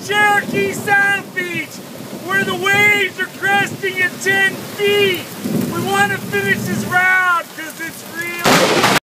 Cherokee South Beach, where the waves are cresting at 10 feet. We want to finish this round